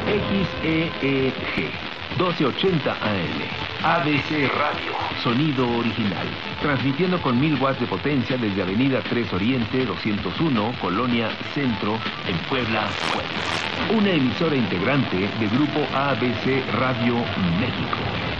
XEEG 1280 AM. ABC Radio, sonido original. Transmitiendo con 1000 watts de potencia desde Avenida 3 Oriente 201, Colonia Centro, en Puebla, Puebla. Una emisora integrante de Grupo ABC Radio México.